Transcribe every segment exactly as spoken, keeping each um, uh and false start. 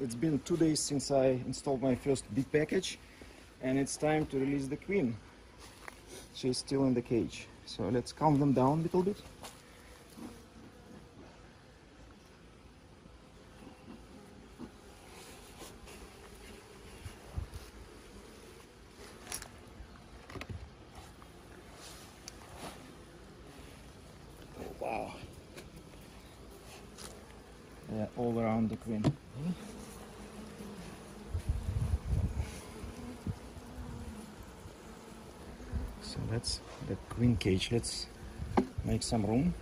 it's been two days since I installed my first big package, and it's time to release the queen. She's still in the cage, so let's calm them down a little bit. Wow. Yeah, all around the queen. So that's the queen cage. Let's make some room.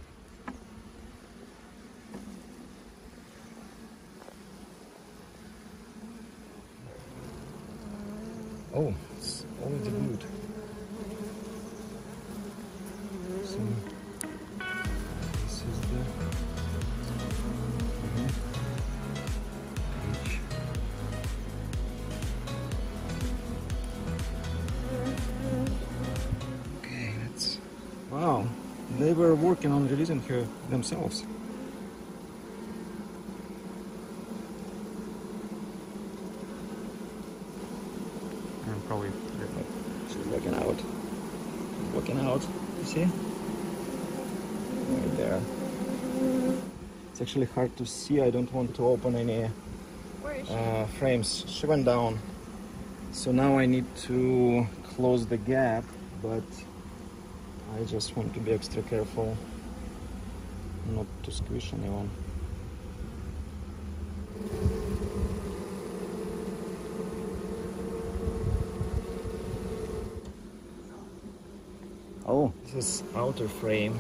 Oh, it's already good. So this is the cage. Okay, let's. Wow, they were working on releasing her themselves. And probably she's walking out. She's walking out. You see? Right there. It's actually hard to see. I don't want to open any uh, frames. She went down. So now I need to close the gap, but I just want to be extra careful not to squish anyone. Oh, this is outer frame.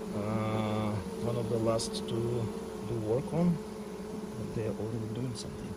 Uh, one of the last to do work on, but they're already doing something.